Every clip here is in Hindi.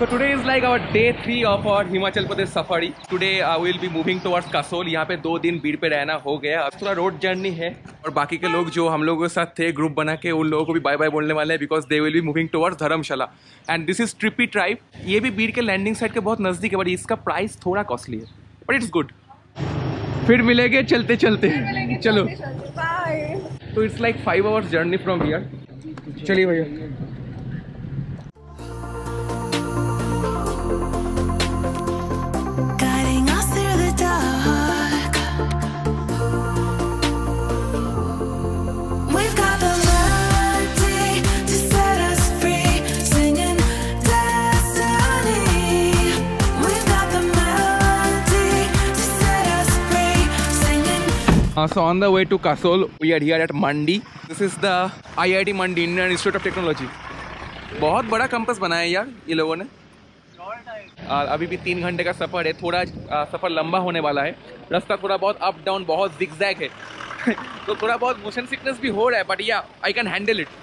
So today is like our day 3 of our Himachal Pradesh safari. Today we will be moving towards Kasol. यहाँ पे 2 दिन बीड़ पे रहना हो गया. अब थोड़ा रोड जर्नी है और बाकी के लोग जो हम लोगों के साथ थे ग्रुप बना के उन लोगों को भी बाय बाय बोलने वाले हैं because they will be moving towards Dharamshala. And this is trippy tribe. ये भी बीड़ के लैंडिंग साइड के बहुत नज़दीक है बट इसका प्राइस थोड़ा कॉस्टली है बट इट्स गुड. फिर मिलेंगे चलते चलते. चलो. तो it's like 5 hours journey from here. चलिए भैया. So on the way to Kasol, we are here at Mandi. This is the IIT Mandi, Indian Institute of Technology. बहुत बड़ा कैंपस बनाया है यार ये लोगों ने. अभी भी 3 घंटे का सफ़र है. थोड़ा सफ़र लंबा होने वाला है. रास्ता थोड़ा बहुत अप डाउन बहुत जिगजैग है तो थोड़ा बहुत मोशन सिकनेस भी हो रहा है but yeah I can handle it.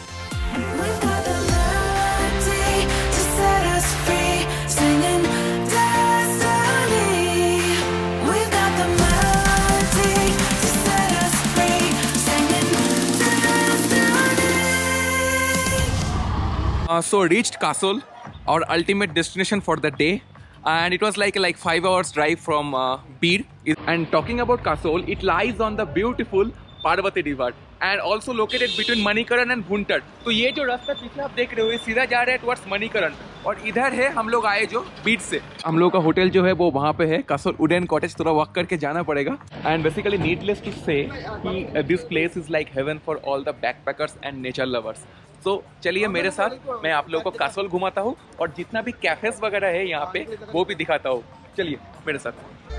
So reached Kasol, our ultimate destination for the day, and it was like 5 hours drive from Beed. And talking about Kasol, it lies on the beautiful Parvati River and also located between Manikaran and Bhuntar. तो ये जो रास्ता पीछे आप देख रहे हो ये सीधा जा रहा है towards Manikaran और इधर है हम लोग आए जो बीड से. हम लोग का होटल जो है वो वहाँ पे है Kasol Wooden Cottage. थोड़ा वॉक करके जाना पड़ेगा. And basically needless to say कि this place is like heaven for all the backpackers and nature lovers. तो चलिए मेरे साथ मैं आप लोगों को कासोल घुमाता हूँ और जितना भी कैफेज वगैरह है यहाँ पे वो भी दिखाता हूँ. चलिए मेरे साथ.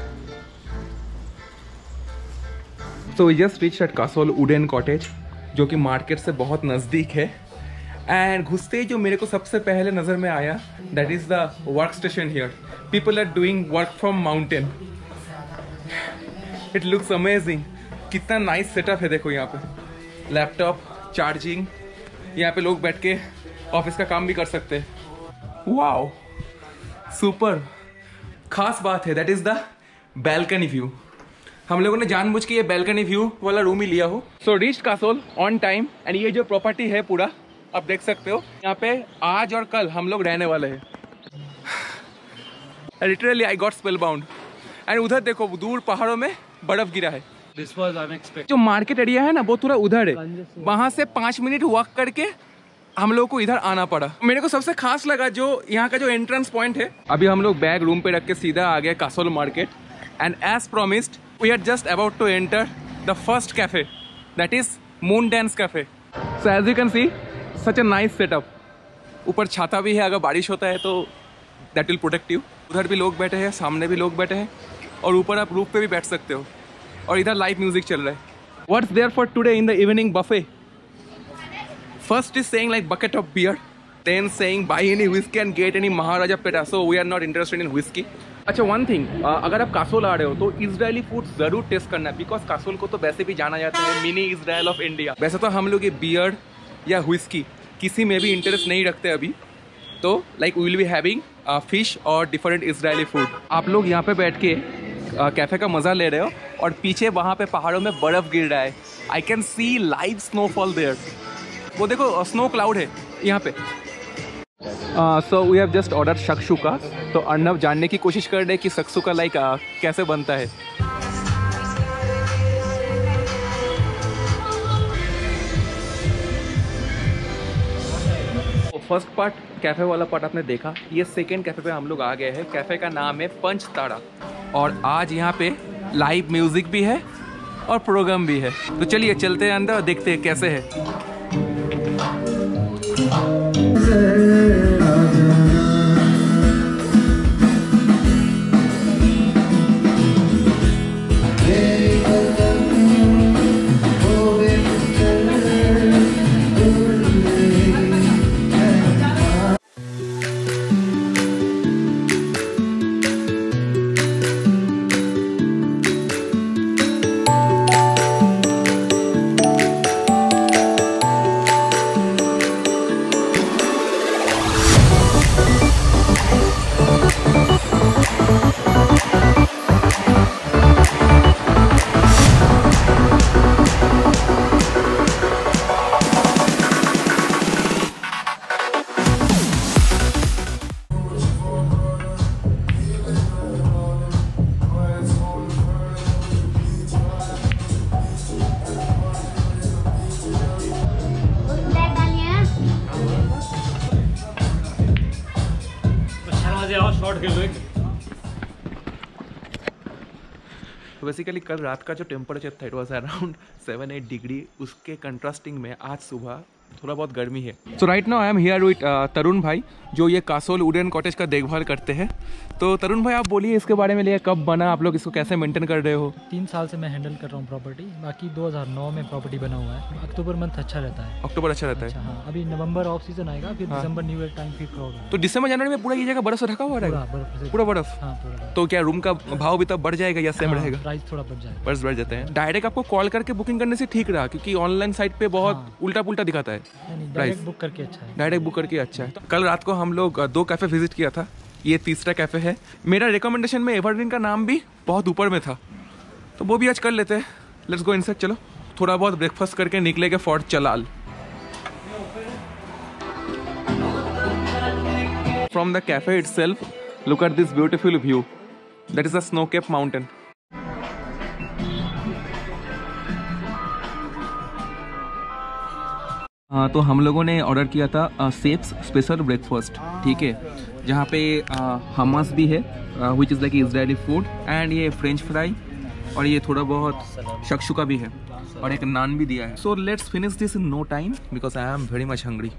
तो we just reach at Kasol wooden cottage जो कि मार्केट से बहुत नज़दीक है. एंड घुसते ही जो मेरे को सबसे पहले नज़र में आया that is the work station here. People are doing work from mountain. It looks amazing. कितना नाइस सेटअप है देखो यहाँ पे. Laptop charging. यहाँ पे लोग बैठ के ऑफिस का काम भी कर सकते हैं. Wow super. खास बात है that is the balcony view. हम लोगों ने जानबूझ के ये बैल्कनी व्यू वाला रूम ही लिया हो. So reached Kasol on time. And ये जो प्रॉपर्टी है पूरा आप देख सकते हो यहाँ पे आज और कल हम लोग रहने वाले हैं. Literally I got spellbound. And उधर देखो दूर पहाड़ों में बर्फ गिरा है. This was unexpected. जो मार्केट एरिया है ना वो थोड़ा उधर है. वहाँ से 5 मिनट वॉक करके हम लोग को इधर आना पड़ा. मेरे को सबसे खास लगा जो यहाँ का जो एंट्रेंस पॉइंट है. अभी हम लोग बैग रूम पे रख के सीधा आ गए Kasol market. And as promised we are just about to enter the first cafe that is moon dance cafe. So as you can see such a nice setup. ऊपर छाता भी है अगर बारिश होता है तो दैट विल प्रोटेक्ट यू. उधर भी लोग बैठे हैं सामने भी लोग बैठे हैं और ऊपर आप रूफ पे भी बैठ सकते हो और इधर लाइव म्यूजिक चल रहा है. What's there for today in the evening buffet? First is saying like bucket of beer, then saying buy any whiskey and get any Maharaja पेटा. So we are not interested in whiskey. अच्छा वन थिंग, अगर आप कासोल आ रहे हो तो इजरायली फूड जरूर टेस्ट करना है बिकॉज कासोल को तो वैसे भी जाना जाता है मिनी इजराइल ऑफ इंडिया. वैसे तो हम लोग ये बियर या व्हिस्की किसी में भी इंटरेस्ट नहीं रखते अभी. तो like we will be having fish और डिफरेंट इजरायली फूड. आप लोग यहाँ पे बैठ के कैफ़े का मज़ा ले रहे हो और पीछे वहाँ पे पहाड़ों में बर्फ़ गिर रहा है. I can see live snowfall there. वो देखो स्नो क्लाउड है यहाँ पे. So we have just order shakshuka. तो अर्नब जानने की कोशिश कर रहे हैं कि शक्शुका लाइक कैसे बनता है. फर्स्ट पार्ट कैफ़े वाला पार्ट आपने देखा. ये सेकेंड कैफ़े पे हम लोग आ गए हैं. कैफ़े का नाम है पंच तारा और आज यहाँ पे लाइव म्यूज़िक भी है और प्रोग्राम भी है. तो चलिए चलते हैं अंदर और देखते हैं कैसे है. तो बेसिकली कल रात का जो टेम्परेचर था इट वॉज अराउंड 7-8 डिग्री, उसके कंट्रास्टिंग में आज सुबह थोड़ा बहुत गर्मी है। So right now I am here with Tarun भाई जो ये कासोल वुडन कॉटेज का देखभाल करते हैं। तो तरुण भाई आप बोलिए इसके बारे में, लिए कब बना, आप लोग इसको कैसे मेंटेन कर रहे हो? 3 साल से मैं हैंडल कर रहा हूँ प्रॉपर्टी, बाकी 2009 में प्रॉपर्टी बना हुआ है। अक्टूबर मंथ अच्छा रहता है। अक्टूबर अच्छा रहता है। हाँ, अभी नवंबर ऑफ सीजन आएगा, फिर दिसंबर न्यू ईयर टाइम फिर क्राउड। तो दिसंबर जनवरी में पूरा ये जगह बर्फ से ढका हुआ रहेगा? पूरा बर्फ। हाँ पूरा। तो क्या रूम का भाव भी तब बढ़ जाएगा या सेम रहेगा? प्राइस थोड़ा बढ़ जाएगा। बस बढ़ जाते हैं। डायरेक्ट आपको कॉल करके बुकिंग करने से ठीक रहा, क्योंकि ऑनलाइन साइट पे बहुत उल्टा पुल्टा दिखाता है। डायरेक्ट बुक करके अच्छा है। डायरेक्ट बुक करके अच्छा है। कल रात को हम लोग 2 कैफे विजिट किया था, ये तीसरा कैफे है। मेरा रिकमेंडेशन में एवरग्रीन का नाम भी बहुत ऊपर में था, तो वो भी आज कर लेते हैं। Let's go inside. चलो थोड़ा बहुत ब्रेकफास्ट करके निकलेंगे fort Chalal. From the cafe itself look at this beautiful view, that is the snow cap mountain. तो हम लोगों ने ऑर्डर किया था सेप्स स्पेशल ब्रेकफास्ट, ठीक है, जहाँ पे हमस भी है which is like Israeli food, and ये फ्रेंच फ्राई और ये थोड़ा बहुत शक्शुका भी है और एक नान भी दिया है। So let's finish this in no time because I am very much hungry.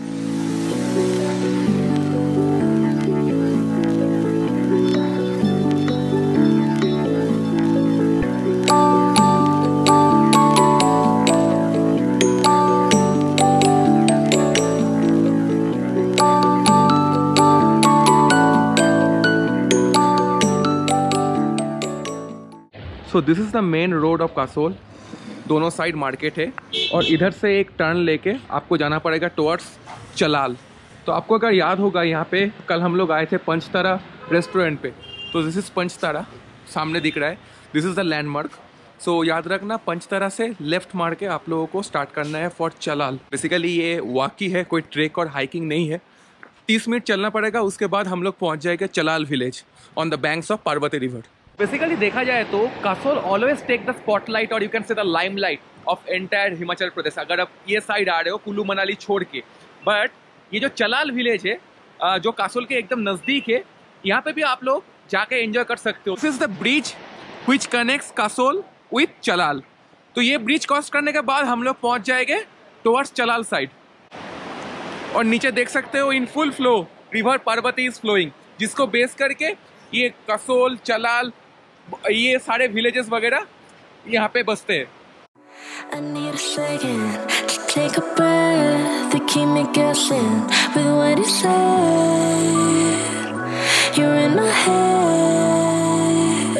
So this is the main road of Kasol. दोनों साइड मार्केट है और इधर से एक टर्न लेके आपको जाना पड़ेगा टुवर्ड्स चलाल। तो आपको अगर याद होगा, यहाँ पे कल हम लोग आए थे पंचतारा रेस्टोरेंट पे, तो दिस इज़ पंचतारा, सामने दिख रहा है, this is the landmark. So याद रखना, पंचतारा से लेफ्ट मार के आप लोगों को स्टार्ट करना है फॉर चलाल। बेसिकली ये वाकी है, कोई ट्रेक और हाइकिंग नहीं है। 30 मिनट चलना पड़ेगा, उसके बाद हम लोग पहुँच जाएंगे Chalal village on the banks of Parvati river. Basically देखा जाए तो Kasol always take the spotlight और you can say the limelight of entire Himachal Pradesh, अगर आप ये साइड आ रहे हो कुल्लू मनाली छोड़ के। बट ये जो चलाल विलेज है जो कासोल के एकदम नज़दीक है, यहाँ पे भी आप लोग जाके एंजॉय कर सकते हो। This is the bridge which connects Kasol with Chalal. तो ये ब्रिज क्रॉस करने के बाद हम लोग पहुँच जाएंगे टुवर्ड्स चलाल साइड। और नीचे देख सकते हो in full flow river Parvati is flowing, जिसको बेस करके ये कसोल चलाल ये सारे विलेजेस वगैरह यहाँ पे बसते हैं। I need a second to take a breath to keep me guessing with what you said. You're in my head.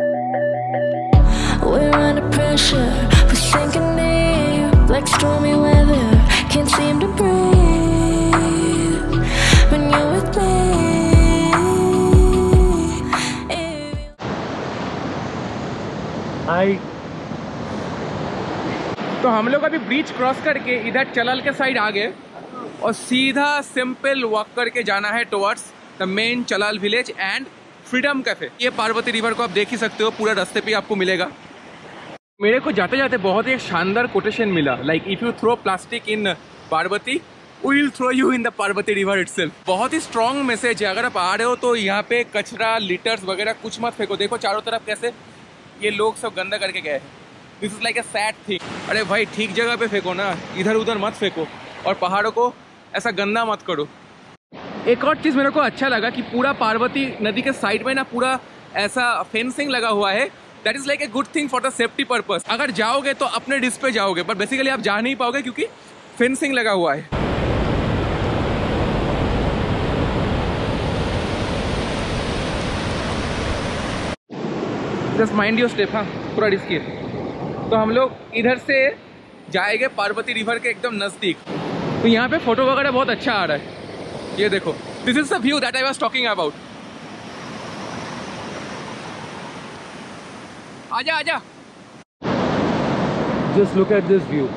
We're under pressure, we're sinking deep like stormy weather. Can't seem to breathe when you're with me. हाय। तो हम लोग अभी ब्रिज क्रॉस करके इधर चलाल के साइड आ गए और सीधा सिंपल वॉक करके जाना है towards the main Chalal village and freedom cafe. ये पार्वती रिवर को आप देख ही सकते हो, पूरा रास्ते पे आपको मिलेगा। मेरे को जाते जाते बहुत ही एक शानदार कोटेशन मिला, like if you throw plastic in Parvati we will throw you in the Parvati river itself. बहुत ही स्ट्रॉन्ग मैसेज है। अगर आप आ रहे हो तो यहाँ पे कचरा लिटर्स वगैरह कुछ मत फेंको। देखो चारों तरफ कैसे ये लोग सब गंदा करके गए हैं। This is like a sad thing. अरे भाई ठीक जगह पे फेंको ना, इधर उधर मत फेंको और पहाड़ों को ऐसा गंदा मत करो। एक और चीज़ मेरे को अच्छा लगा कि पूरा पार्वती नदी के साइड में ना पूरा ऐसा फेंसिंग लगा हुआ है। That is like a good thing for the safety purpose. अगर जाओगे तो अपने डिस्क पे जाओगे, बट बेसिकली आप जा नहीं पाओगे क्योंकि फेंसिंग लगा हुआ है। जस्ट माइंड योर स्टेप, हाँ थोड़ा रिस्की है। तो हम लोग इधर से जाएंगे पार्वती रिवर के एकदम नज़दीक। तो यहाँ पे फोटो वगैरह बहुत अच्छा आ रहा है। ये देखो, this is the view that I was talking about. आजा आजा, just look at this view.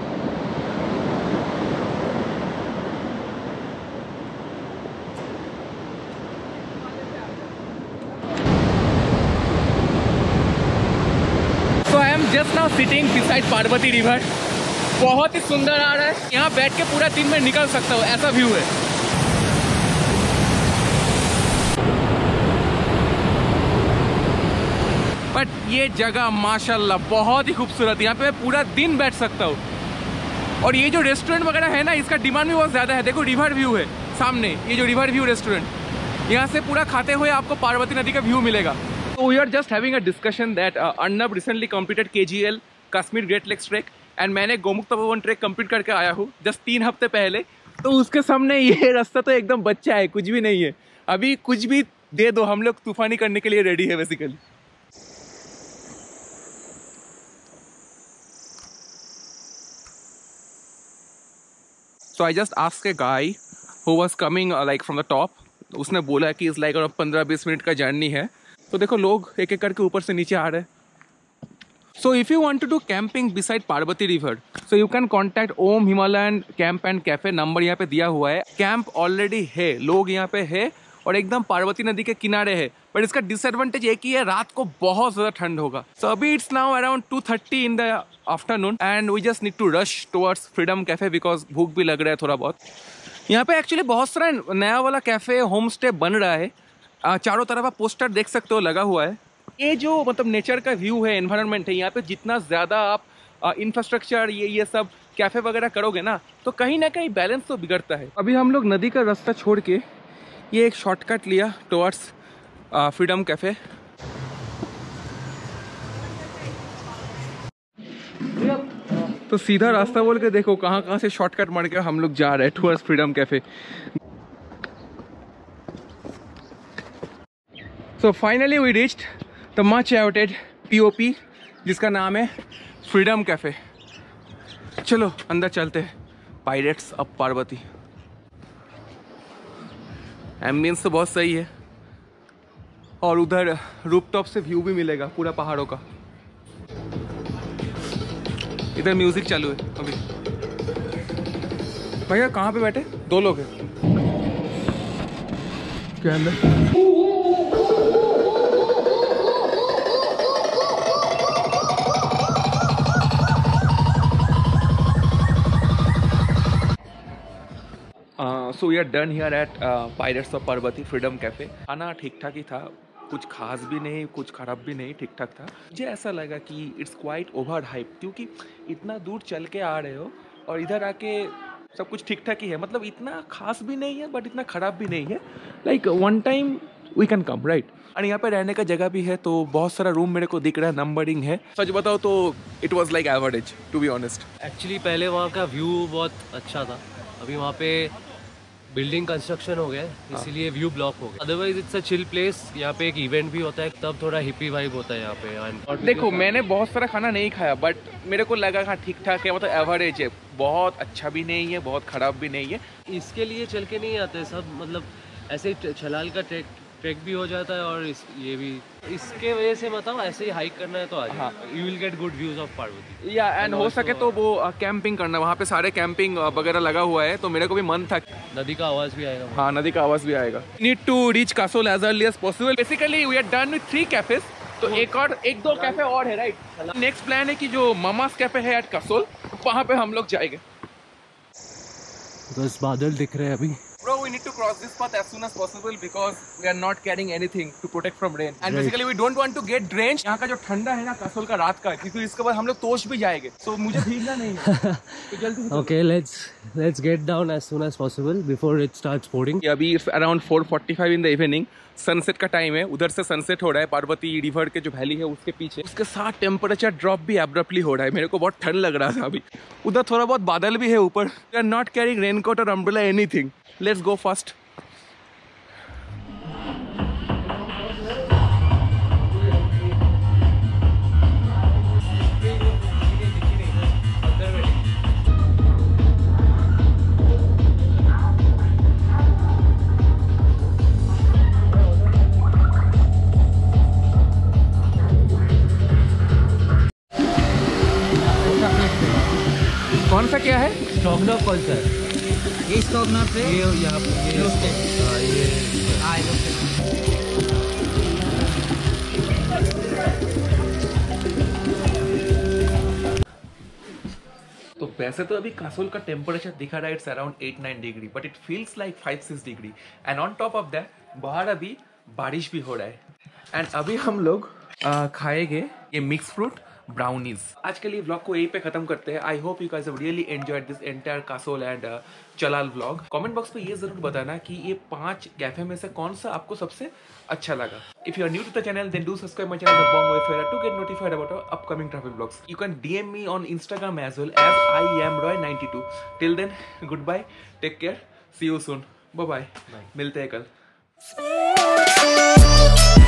Just now sitting beside Parvati river. बहुत ही सुंदर आ रहा है। यहाँ बैठ के पूरा दिन में निकल सकता हो, ऐसा व्यू है। बट ये जगह माशाल्लाह बहुत ही खूबसूरत, यहाँ पे मैं पूरा दिन बैठ सकता हूँ। और ये जो रेस्टोरेंट वगैरह है ना, इसका डिमांड भी बहुत ज़्यादा है। देखो रिवर व्यू है सामने, ये जो रिवर व्यू रेस्टोरेंट, यहाँ से पूरा खाते हुए आपको पार्वती नदी का व्यू मिलेगा। तो we are just having a discussion that Arnab recently completed KGL Kashmir great lakes trek and मैंने गोमुख तपोवन ट्रैक कंप्लीट करके आया हूँ जस्ट 3 हफ्ते पहले। तो उसके सामने ये रास्ता तो एकदम बच्चा है, कुछ भी नहीं है। अभी कुछ भी दे दो, हम लोग तूफानी करने के लिए रेडी है basically. So I just asked a guy who was coming like from the top. उसने बोला कि इस लाइक 15-20 मिनट का जर्नी है। तो देखो लोग एक एक करके ऊपर से नीचे आ रहे हैं। So if you want to do camping beside Parvati River, so you can contact Om Himalayan Camp and Cafe, number यहाँ पे दिया हुआ है। कैंप ऑलरेडी है, लोग यहाँ पे है और एकदम पार्वती नदी के किनारे है। बट इसका डिसएडवांटेज एक ही है, रात को बहुत ज़्यादा ठंड होगा। सो अभी it's now around 2:30 in the afternoon and we just need to rush towards freedom cafe because भूख भी लग रहा है थोड़ा बहुत। यहाँ पे एक्चुअली बहुत सारा नया वाला कैफे होम स्टे बन रहा है। चारों तरफ आप पोस्टर देख सकते हो लगा हुआ है। ये जो मतलब नेचर का व्यू है, एनवायरनमेंट है, यहाँ पे जितना ज़्यादा आप इंफ्रास्ट्रक्चर ये सब कैफे वगैरह करोगे ना तो कहीं ना कहीं बैलेंस तो बिगड़ता है। अभी हम लोग नदी का रास्ता छोड़ के ये एक शॉर्टकट लिया टुवर्ड्स फ्रीडम कैफे। तो सीधा रास्ता बोल के देखो कहाँ से शॉर्टकट मार के हम लोग जा रहे हैं towards freedom cafe. So finally we reached the much awaited POP जिसका नाम है फ्रीडम कैफे। चलो अंदर चलते हैं। Pirates of Parvati. एम्बियंस तो बहुत सही है और उधर रूफटॉप से व्यू भी मिलेगा पूरा पहाड़ों का। इधर म्यूजिक चालू है अभी। भैया कहाँ पे बैठे? 2 लोग हैं क्या अंदर? So we are done here at pirates of Parvati freedom cafe. खाना ठीक ठाक ही था, कुछ खास भी नहीं कुछ खराब भी नहीं, ठीक ठाक था। मुझे ऐसा लगा कि इट्स क्वाइट ओवर हाइप, क्योंकि इतना दूर चल के आ रहे हो और इधर आके सब कुछ ठीक ठाक ही है। मतलब इतना खास भी नहीं है बट इतना खराब भी नहीं है। Like one time we can come right. और यहाँ पे रहने का जगह भी है तो बहुत सारा रूम मेरे को दिख रहा है, नंबरिंग है। सच बताओ तो it was like average to be honest. Actually पहले वहाँ का व्यू बहुत अच्छा था, अभी वहाँ पे बिल्डिंग कंस्ट्रक्शन हो गया है इसीलिए व्यू ब्लॉक हो गया। Otherwise it's a chill place. यहाँ पे एक इवेंट भी होता है तब थोड़ा हिप्पी वाइब होता है यहाँ पे। देखो मैंने बहुत सारा खाना नहीं खाया बट मेरे को लगा हाँ ठीक ठाक है, मतलब एवरेज है, बहुत अच्छा भी नहीं है बहुत खराब भी नहीं है। इसके लिए चल के नहीं आते सब, मतलब ऐसे छलाल का ट्रैक भी हो जाता है और ये भी इसके वजह से मतलब ऐसे ही हाइक करना है तो आ जाओ, you will get good views of Parvati. या एंड हो सके तो वो कैंपिंग करना, वहाँ पे सारे कैंपिंग वगैरह लगा हुआ है तो मेरे को भी मन था। नदी का आवाज़ भी आएगा। हाँ नदी का आवाज़ भी आएगा। Need to reach Kasol as early as possible. Basically we are done with 3 cafes, तो एक दो कैफे और है राइट। नेक्स्ट प्लान है कि जो मामास कैफे है एट कासोल वहाँ पे हम लोग जाएंगे। बस बादल दिख रहे हैं अभी। Bro, we need to cross this path as soon as possible because we are not carrying anything to protect from rain. And basically we don't want to get drenched. यहाँ का जो ठंडा है ना कासोल का रात का, क्योंकि इसके बाद हम लोग तोश भी जाएंगे, so मुझे भीगना नहीं है। तो जल्दी से Okay, let's get down as soon as possible before it starts pouring. अभी around 4:45 in the evening, sunset का टाइम है। उधर से सनसेट हो रहा है पार्वती रिवर के जो वैली है उसके पीछे। उसके साथ टेम्परेचर ड्रॉप भी एब्रप्टली हो रहा है। मेरे को बहुत ठंड लग रहा था अभी। उधर थोड़ा बहुत बादल भी है ऊपर। We are not carrying raincoat और umbrella anything. Let's go first. कौन सा क्या है? स्ट्रोगनॉफ कौन सा है? ये स्ट्रोगनॉफ है। ये यहाँ पे तो वैसे तो अभी कासोल का टेम्परेचर दिखा रहा है it's around 8-9 degree, but it feels like 5-6 degree. And on top of that बाहर अभी बारिश भी हो रहा है। एंड अभी हम लोग खाएंगे ये मिक्स फ्रूट ब्राउनीज। आज के लिए व्लॉग को यहीं पे खत्म करते हैं। I hope you guys have really enjoyed this entire Kasol and Chalal vlog. Comment box पे ये जरूर बताना कि ये 5 कैफे में से कौन सा आपको सबसे अच्छा लगा। If you are new to the channel then do subscribe my channel the Bong Wayfarer to get notified about our upcoming travel vlogs. You can DM me on Instagram as well as IamRoy92। Till then good bye, take care, see you soon, bye bye, मिलते हैं कल।